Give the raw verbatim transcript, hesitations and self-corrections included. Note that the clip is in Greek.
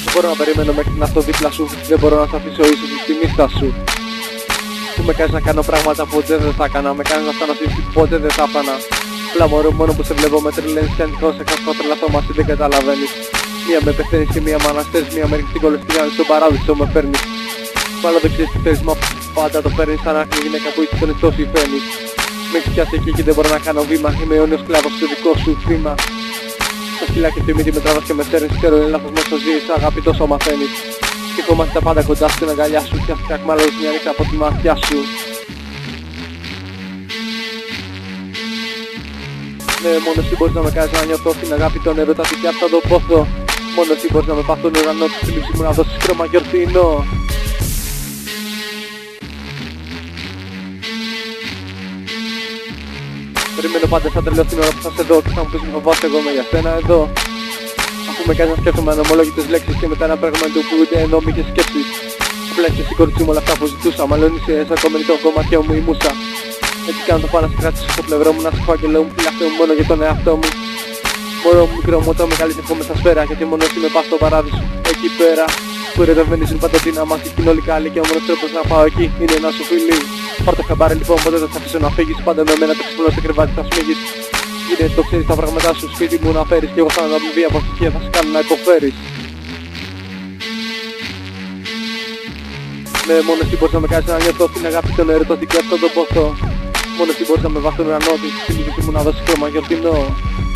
Δεν μπορώ να περιμένω μέχρι να έρθω δίπλα σου. Δεν μπορώ να σ' αφήσω ίσως στη νύχτα σου. Που με κάνεις να κάνω πράγματα που ποτέ δεν θα έκανα. Με κάνεις να φτάνω στη που ποτέ δεν θα έφανα. Πλά μωρό, μόνο που σε βλέπω με τρελαίνεις. Κι αν τυχόν σε κάνω τρελαθώ μαζί δεν καταλαβαίνεις. Μία με πεθαίνεις και μία μ' αναστέλεις. Μία με ρίχνεις την κολεστριά στον παράδεισο με φέρνεις. Μάλλον δεν ξέρεις τι θέλεις, μα πάντα το παίρνεις. Σαν άκρη γυναίκα που είσαι τον τόσο υφαίνεις. Με έχεις πιάσει εκεί και δεν μπορώ να κάνω βήμα. Είμαι αιώνιος σκλάβος στο δικό σου θύμα. Τα σκυλάκια στη μύτη με τραβάς και με σέρνεις. Ξέρω είναι λάθος μόσο ζεις, αγάπη τόσο μαθαίνεις. Και κόμαστε τα πάντα κοντά στην αγκαλιά σου. Κι αυτιά μάλλον μια νύχτα από τη μάτια σου. Ναι, μόνο εσύ μπορείς να με κάνεις να νιώθω την αγάπη, τον έρωτα, την πιάτα, τον πόθο. Μόνο εσύ μπορείς να με πας τον ουρανό, τη θλίψη μου να δώσεις χρώμα γιορτινό. Περιμένω πάντα σαν τρελό την ώρα που θα σε δω. Και θα μου πεις μη φοβάσαι, εγώ είμαι για σένα εδώ. Αφού με κάνεις να σκέφτομαι ανομολόγητες λέξεις και μετά ένα πράγμα του που ούτε ενόμικες σκέψεις. Απλά είσαι εσύ κορίτσι μου όλα αυτά που ζητούσα. Μάλλον είσαι εσαρκωμένη το κομματιό μου η μουσα. Έτσι κάνω το πάνω να σε κρατήσω στο πλευρό μου, να σου πω αγγελό μου, φυλαχτώ μου μόνο για τον εαυτό μου. Μωρό μου μικρό μου, το μεγάλης εύχομαι στα σφαίρα. Γιατί μόνο εσύ με πας στο παράδεισο, εκεί πέρα. Που ερωτευμένοι ζουν παντοτινά μας και κοινόλικα άλλη. Και ο μόνος τρόπος να πάω εκεί είναι να σου φιλεί. Πάρ' το χαμπάρι λοιπόν, ποτέ δεν θα αφήσω να φύγεις. Πάντα με μένα το ξυπνώ στο κρεβάτι θα σμίγεις. Γίνεται το ξέρεις τα πράγματα σου σπίτι μου να φέρεις. Και εγώ θα αναβιβεί από στοιχεία θα σε κάνω να υποφέρεις. Ναι, μόνο εσύ μπορείς να με κάνεις να νιώθω την αγάπη, τον έρωτα, την και αυτό το πόθο. Μόνο εσύ μπορείς να με βάζεις στον ουρανό, τη θλίψη μου να δώσεις χρώμα γιορτινό.